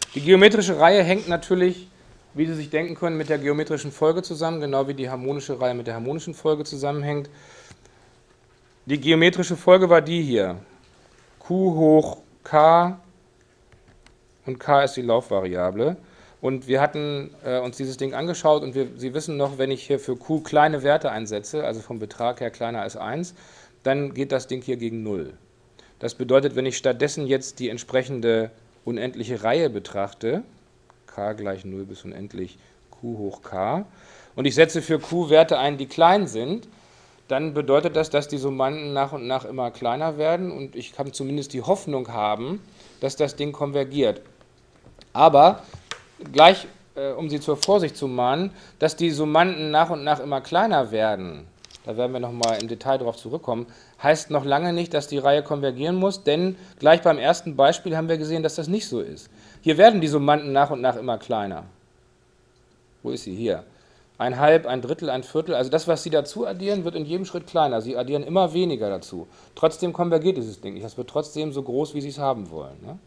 Die geometrische Reihe hängt natürlich, wie Sie sich denken können, mit der geometrischen Folge zusammen, genau wie die harmonische Reihe mit der harmonischen Folge zusammenhängt. Die geometrische Folge war die hier. Q hoch k und k ist die Laufvariable. Und wir hatten uns dieses Ding angeschaut und Sie wissen noch, wenn ich hier für q kleine Werte einsetze, also vom Betrag her kleiner als 1, dann geht das Ding hier gegen 0. Das bedeutet, wenn ich stattdessen jetzt die entsprechende unendliche Reihe betrachte, k gleich 0 bis unendlich q hoch k, und ich setze für q Werte ein, die klein sind, dann bedeutet das, dass die Summanden nach und nach immer kleiner werden und ich kann zumindest die Hoffnung haben, dass das Ding konvergiert. Aber gleich, um Sie zur Vorsicht zu mahnen, dass die Summanden nach und nach immer kleiner werden, da werden wir nochmal im Detail darauf zurückkommen, heißt noch lange nicht, dass die Reihe konvergieren muss, denn gleich beim ersten Beispiel haben wir gesehen, dass das nicht so ist. Hier werden die Summanden nach und nach immer kleiner. Wo ist sie? Hier. Ein Halb, ein Drittel, ein Viertel, also das, was Sie dazu addieren, wird in jedem Schritt kleiner. Sie addieren immer weniger dazu. Trotzdem konvergiert dieses Ding nicht. Das wird trotzdem so groß, wie Sie es haben wollen. Ne?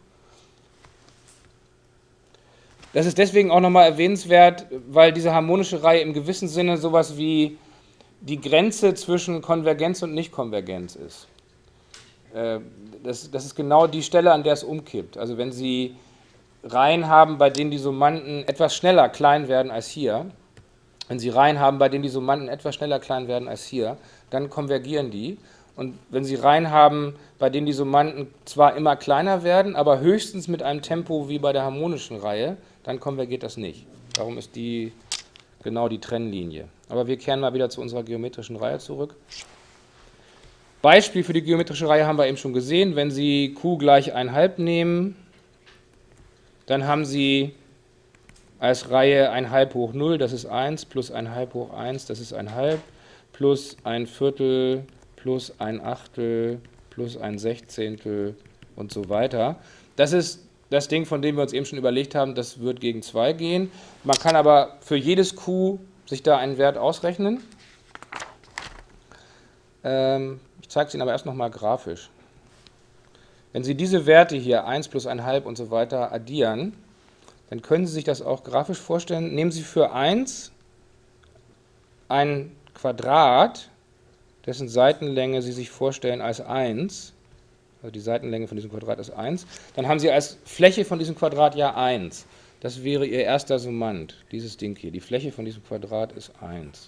Das ist deswegen auch nochmal erwähnenswert, weil diese harmonische Reihe im gewissen Sinne sowas wie die Grenze zwischen Konvergenz und Nichtkonvergenz ist. Das ist genau die Stelle, an der es umkippt. Also wenn Sie Reihen haben, bei denen die Summanden etwas schneller klein werden als hier, wenn Sie Reihen haben, bei denen die Summanden etwas schneller klein werden als hier, dann konvergieren die. Und wenn Sie Reihen haben, bei denen die Summanden zwar immer kleiner werden, aber höchstens mit einem Tempo wie bei der harmonischen Reihe, dann konvergiert das nicht. Darum ist die genau die Trennlinie. Aber wir kehren mal wieder zu unserer geometrischen Reihe zurück. Beispiel für die geometrische Reihe haben wir eben schon gesehen. Wenn Sie q gleich 1/2 nehmen, dann haben Sie als Reihe 1/2 hoch 0, das ist 1, plus 1/2 hoch 1, das ist 1/2, plus 1/4, plus 1/8, plus 1/16 und so weiter. Das ist das Ding, von dem wir uns eben schon überlegt haben, das wird gegen 2 gehen. Man kann aber für jedes q sich da einen Wert ausrechnen. Ich zeige es Ihnen aber erst nochmal grafisch. Wenn Sie diese Werte hier, 1 plus 1/2 und so weiter, addieren, dann können Sie sich das auch grafisch vorstellen. Nehmen Sie für 1 ein Quadrat, dessen Seitenlänge Sie sich vorstellen als 1, also die Seitenlänge von diesem Quadrat ist 1, dann haben Sie als Fläche von diesem Quadrat ja 1. Das wäre Ihr erster Summand, dieses Ding hier. Die Fläche von diesem Quadrat ist 1.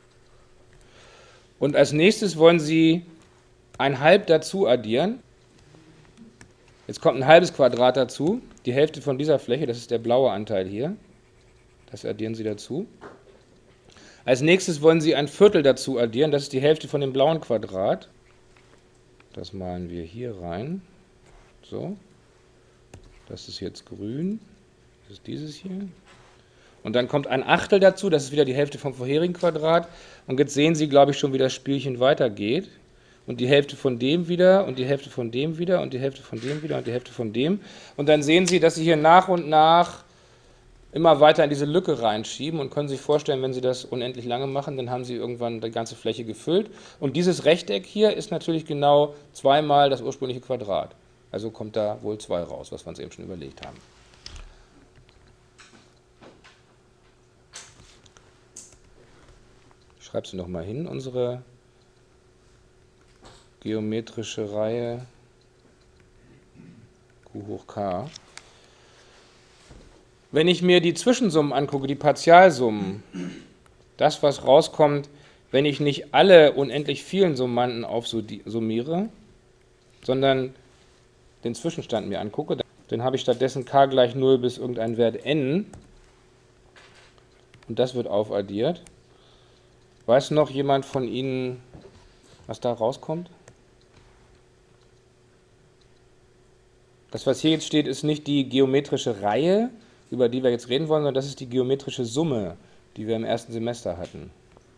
Und als nächstes wollen Sie 1/2 dazu addieren. Jetzt kommt ein halbes Quadrat dazu, die Hälfte von dieser Fläche, das ist der blaue Anteil hier. Das addieren Sie dazu. Als nächstes wollen Sie ein Viertel dazu addieren, das ist die Hälfte von dem blauen Quadrat. Das malen wir hier rein. So. Das ist jetzt grün. Das ist dieses hier. Und dann kommt ein Achtel dazu, das ist wieder die Hälfte vom vorherigen Quadrat. Und jetzt sehen Sie, glaube ich, schon, wie das Spielchen weitergeht. Und die Hälfte von dem wieder und die Hälfte von dem wieder und die Hälfte von dem wieder und die Hälfte von dem. Und dann sehen Sie, dass Sie hier nach und nach immer weiter in diese Lücke reinschieben und können sich vorstellen, wenn Sie das unendlich lange machen, dann haben Sie irgendwann die ganze Fläche gefüllt. Und dieses Rechteck hier ist natürlich genau zweimal das ursprüngliche Quadrat. Also kommt da wohl 2 raus, was wir uns eben schon überlegt haben. Ich schreibe sie nochmal hin, unsere geometrische Reihe q hoch k. Wenn ich mir die Zwischensummen angucke, die Partialsummen, das, was rauskommt, wenn ich nicht alle unendlich vielen Summanden aufsummiere, sondern den Zwischenstand mir angucke, dann habe ich stattdessen k gleich 0 bis irgendein Wert n und das wird aufaddiert. Weiß noch jemand von Ihnen, was da rauskommt? Das, was hier jetzt steht, ist nicht die geometrische Reihe, über die wir jetzt reden wollen, sondern das ist die geometrische Summe, die wir im ersten Semester hatten.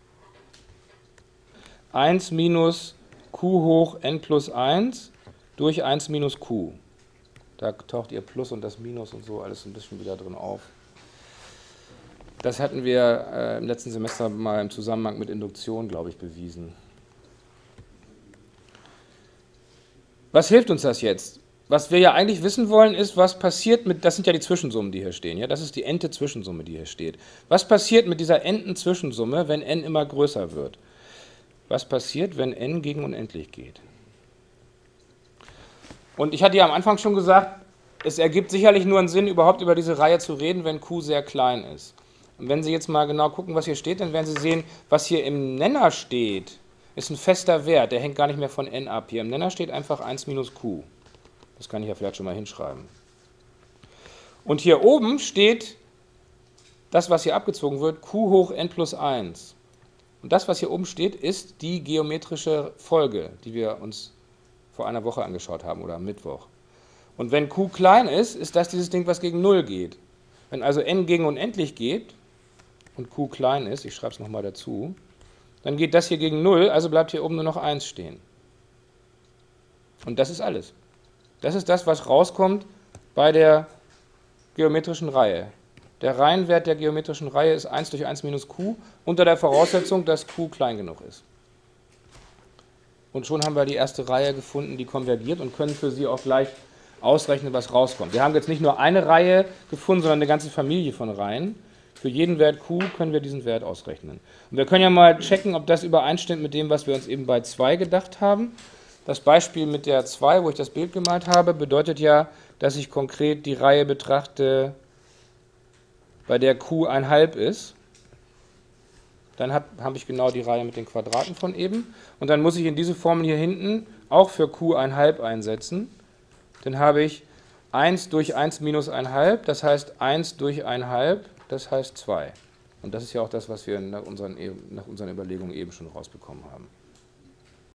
1 minus q hoch n plus 1 durch 1 minus q. Da taucht ihr Plus und das Minus und so alles ein bisschen wieder drin auf. Das hatten wir im letzten Semester mal im Zusammenhang mit Induktion, glaube ich, bewiesen. Was hilft uns das jetzt? was wir ja eigentlich wissen wollen, ist, was passiert mit, das sind ja die Zwischensummen, die hier stehen, ja, das ist die n-te Zwischensumme, die hier steht. Was passiert mit dieser n-ten Zwischensumme, wenn n immer größer wird? Was passiert, wenn n gegen unendlich geht? Und ich hatte ja am Anfang schon gesagt, es ergibt sicherlich nur einen Sinn, überhaupt über diese Reihe zu reden, wenn q sehr klein ist. Und wenn Sie jetzt mal genau gucken, was hier steht, dann werden Sie sehen, was hier im Nenner steht, ist ein fester Wert, der hängt gar nicht mehr von n ab. Hier im Nenner steht einfach 1 minus q. Das kann ich ja vielleicht schon mal hinschreiben. Und hier oben steht das, was hier abgezogen wird, q hoch n plus 1. Und das, was hier oben steht, ist die geometrische Folge, die wir uns vor einer Woche angeschaut haben oder am Mittwoch. Und wenn q klein ist, ist das dieses Ding, was gegen 0 geht. Wenn also n gegen unendlich geht und q klein ist, ich schreibe es nochmal dazu, dann geht das hier gegen 0, also bleibt hier oben nur noch 1 stehen. Und das ist alles. Das ist das, was rauskommt bei der geometrischen Reihe. Der Reihenwert der geometrischen Reihe ist 1 durch 1 minus q, unter der Voraussetzung, dass q klein genug ist. Und schon haben wir die erste Reihe gefunden, die konvergiert und können für sie auch gleich ausrechnen, was rauskommt. Wir haben jetzt nicht nur eine Reihe gefunden, sondern eine ganze Familie von Reihen. Für jeden Wert q können wir diesen Wert ausrechnen. Und wir können ja mal checken, ob das übereinstimmt mit dem, was wir uns eben bei 2 gedacht haben. Das Beispiel mit der 2, wo ich das Bild gemalt habe, bedeutet ja, dass ich konkret die Reihe betrachte, bei der q 1/2 ist. Dann habe ich genau die Reihe mit den Quadraten von eben. Und dann muss ich in diese Formel hier hinten auch für q 1/2 einsetzen. Dann habe ich 1 durch 1 minus 1/2, das heißt 1 durch 1/2, das heißt 2. Und das ist ja auch das, was wir nach unseren Überlegungen eben schon rausbekommen haben.